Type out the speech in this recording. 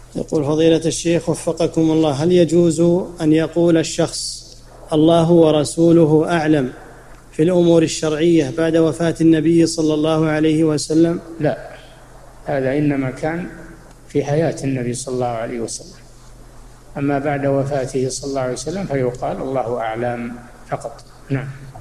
يقول فضيلة الشيخ وفقكم الله، هل يجوز أن يقول الشخص الله ورسوله أعلم في الأمور الشرعية بعد وفاة النبي صلى الله عليه وسلم؟ لا، هذا إنما كان في حياة النبي صلى الله عليه وسلم، أما بعد وفاته صلى الله عليه وسلم فيقال الله أعلم فقط. نعم.